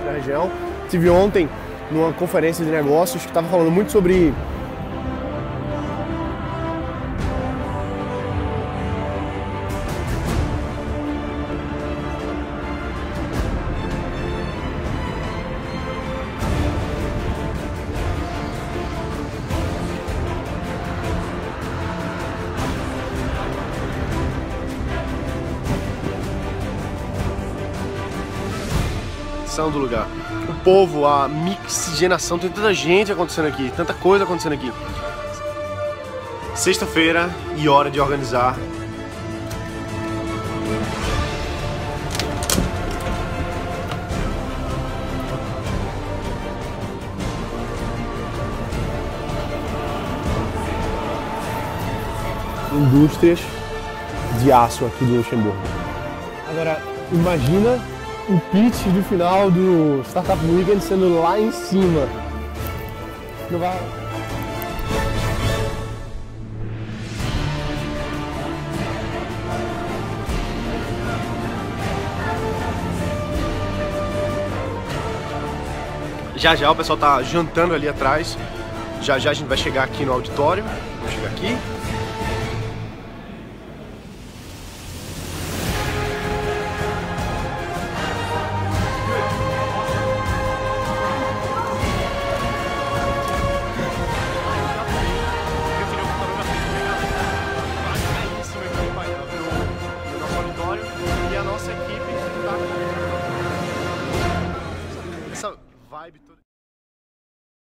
da região. Estive ontem numa conferência de negócios que estava falando muito sobre do lugar. O povo, a mixigenação, tem tanta gente acontecendo aqui, tanta coisa acontecendo aqui. Sexta-feira e hora de organizar. Indústrias de aço aqui do Luxemburgo. Agora, imagina o pitch do final do Startup Weekend sendo lá em cima. Não vai... Já o pessoal tá jantando ali atrás. Já a gente vai chegar aqui no auditório. Vamos chegar aqui.